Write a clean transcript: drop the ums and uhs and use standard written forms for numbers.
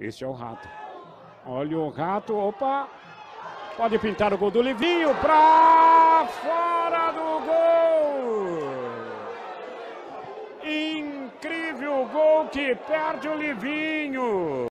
Esse é o Rato. Olha o Rato, opa! Pode pintar o gol do Livinho pra fora do gol! Incrível gol que perde o Livinho!